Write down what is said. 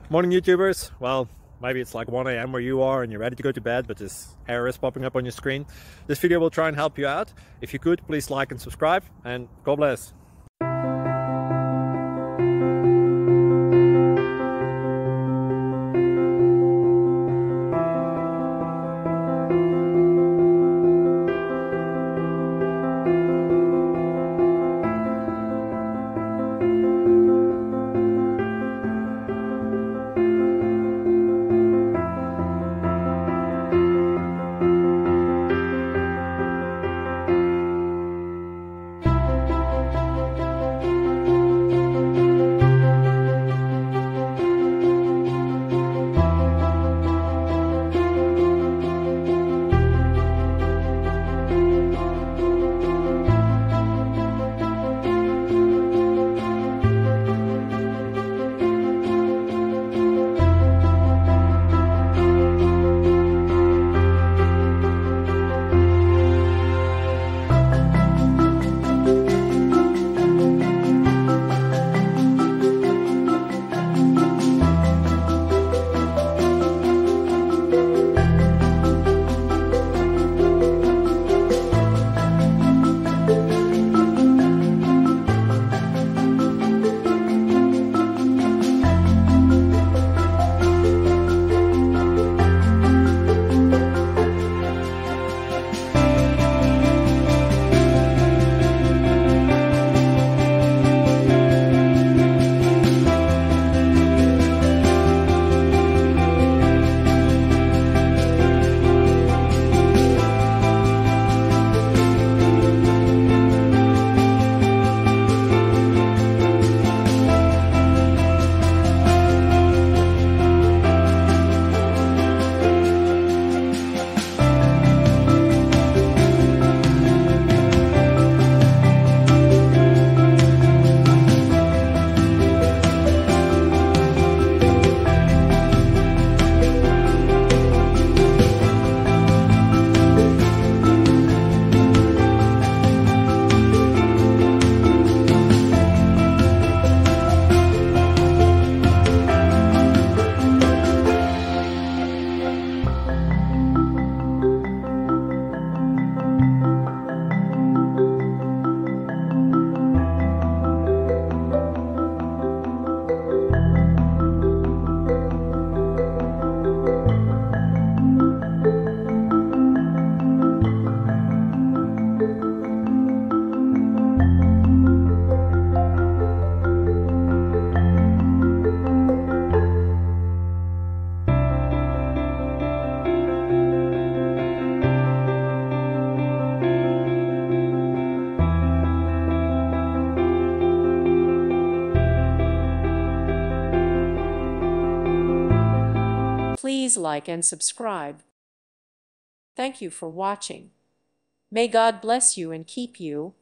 Morning YouTubers. Well, maybe it's like 1 a.m. where you are and you're ready to go to bed, but this error is popping up on your screen. This video will try and help you out. If you could, please like and subscribe, and God bless. Please like and subscribe. Thank you for watching. May God bless you and keep you.